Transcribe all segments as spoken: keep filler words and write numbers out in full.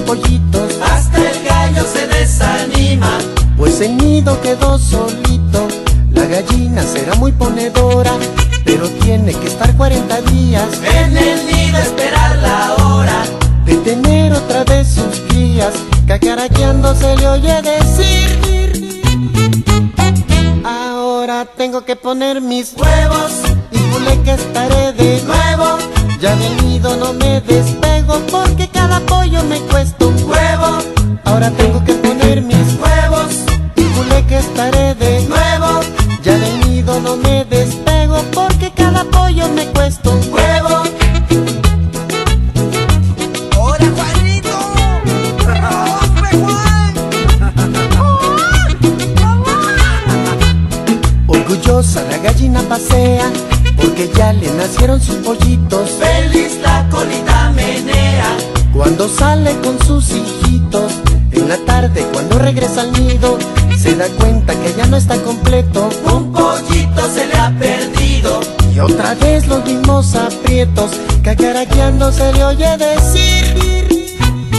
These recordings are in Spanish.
pollitos, hasta el gallo se desanima, pues el nido quedó solito. La gallina será muy ponedora, pero tiene que estar cuarenta días en el nido esperar la hora de tener otra vez sus crías. Cacaraqueando se le oye decir: ahora tengo que poner mis huevos y culé que estaré de nuevo. Ya del nido no me despego, porque cada pollo me cuesta un huevo. Ahora tengo que poner mis huevos y culé que estaré de nuevo. Ya del nido no me despego, porque cada pollo me cuesta un huevo. ¡Hola, Juanito! ¡Hombre, Juan! Orgullosa la gallina pasea, porque ya le nacieron sus pollitos. Feliz la colita menea cuando sale con sus hijitos. En la tarde cuando regresa al nido, se da cuenta que ya no está completo. Un pollito se le ha perdido y otra vez los mismos aprietos. Cacaraqueando se le oye decir: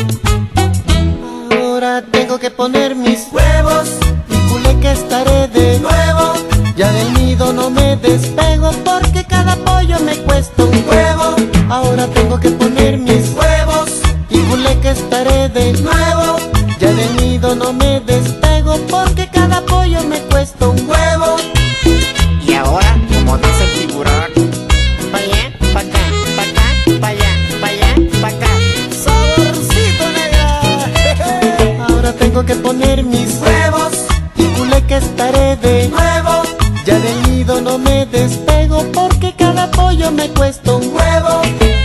ahora tengo que poner mis huevos y culé que estaré de nuevo. Ya del nido no me despego, porque cada pollo me cuesta un huevo. Ahora tengo que poner mis huevos y culé que estaré de nuevo. Ya del nido no me despego, porque cada pollo me cuesta un huevo. Y ahora, como dice el tiburón, pa' allá, pa' acá, pa' acá, pa' allá, pa' allá, pa' acá. ¡saborcito, negra! Ahora tengo que poner mis huevos y culé que estaré de nuevo. Ya del nido no me despego, porque cada pollo me cuesta un huevo.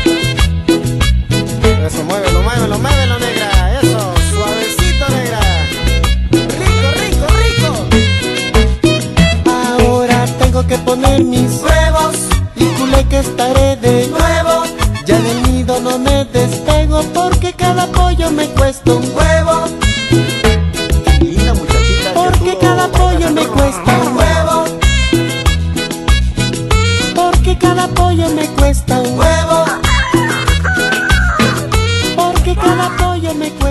Eso, muévelo, muévelo, muévelo, negra. Eso, suavecito, negra. Rico, rico, rico. Ahora tengo que poner mis huevos y culé que estaré de nuevo. Ya del nido no me despego, porque cada pollo me cuesta un huevo. Linda muchachita. Porque cada pollo me cuesta un huevo. Porque cada pollo me cuesta un huevo. Porque cada pollo me cuesta